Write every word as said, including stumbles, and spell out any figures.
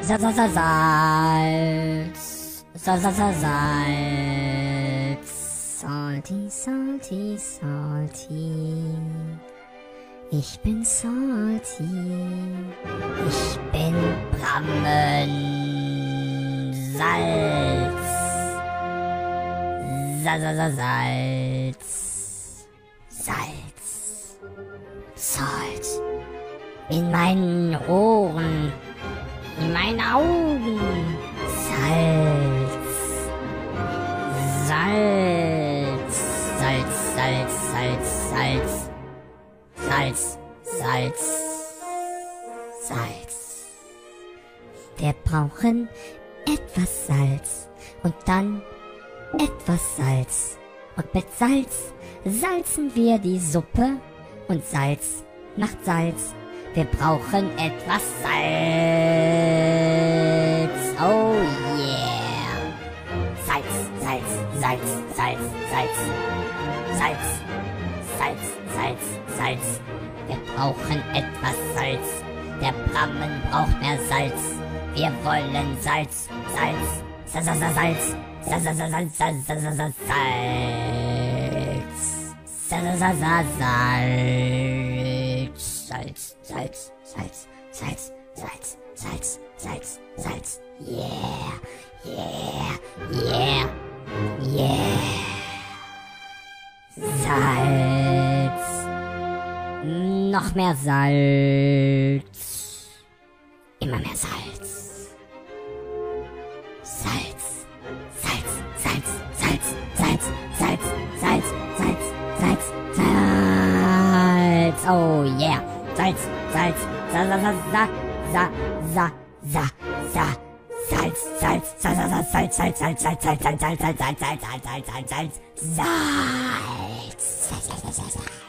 Sa sa sa Salz. Sa sa sa Salz. Salty, salty, salty. Ich bin salty. Ich bin Brammen. Salz. Sa sa sa Salz. Salz. Salz. In meinen Ohren. In meinen Augen. Salz. Salz. Salz, Salz, Salz, Salz. Salz, Salz. Salz. Wir brauchen etwas Salz. Und dann etwas Salz. Und mit Salz salzen wir die Suppe. Und Salz macht Salz. Wir brauchen etwas Salz. Oh yeah. Salz, Salz, Salz, Salz, Salz. Salz, Salz, Salz, Salz. Wir brauchen etwas Salz. Der Brammen braucht mehr Salz. Wir wollen Salz, Salz, Salz, Salz, Salz. Salz, Salz, Salz, Salz, Salz, Salz, Salz. Salz, Salz, Salz, Salz, Salz, Salz, Salz, Salz, Salz, Salz, Salz. Yeah, yeah, yeah, yeah. Salz. Noch mehr Salz. Immer mehr Salz. Salz. Salz, Salz, Salz, Salz, Salz, Salz, Salz, Salz, Salz. Oh yeah. Salz, Salz, sa, sa, sa, sa, sa, sa, sa, Salz, Salz, sa, sa, sa, Salz, Salz, Salz, Salz, Salz, Salz, Salz, Salz, Salz, Salz, Salz, Salz, Salz, Salz, Salz, Salz, Salz, Salz, Salz.